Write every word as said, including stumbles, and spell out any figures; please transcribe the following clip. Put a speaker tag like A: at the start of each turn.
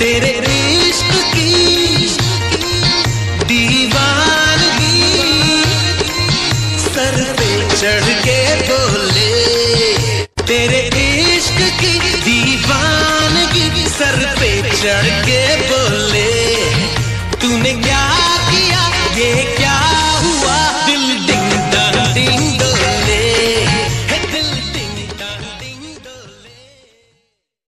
A: तेरे इश्क की दीवानगी सर पे चढ़ के बोले, तेरे इश्क की दीवानगी सर पे चढ़ के बोले, तूने क्या